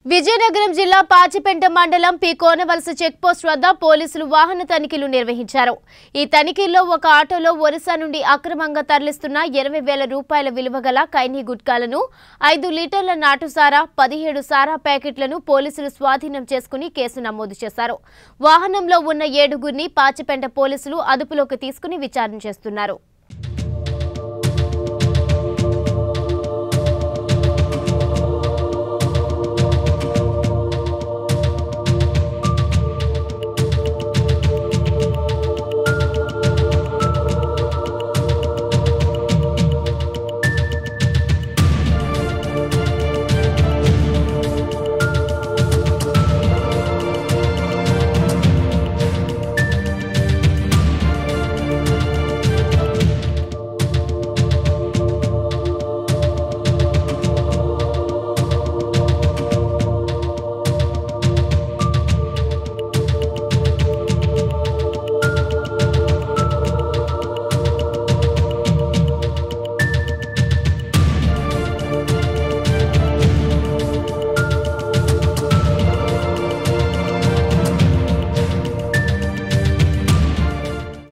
విజయనగరం జిల్లా పాచిపెంట మండలం P Konavalasa check post వద్ద పోలీసులు వాహన తనిఖీలు నిర్వహించారు. ఈ తనిఖీల్లో ఒక ఆటోలో ఒరిస్సా నుండి అక్రమంగా తరలిస్తున్న 20,000 రూపాయల విలువ గల ఖైనీ గుట్కాలను 5 లీటర్ల నాటుసారా 17 సారా ప్యాకెట్లను పోలీసులు స్వాధీనం చేసుకుని కేసు నమోదు చేశారు. వాహనంలో ఉన్న 7గురిని పాచిపెంట పోలీసులు అదుపులోకి తీసుకుని విచారణ చేస్తున్నారు.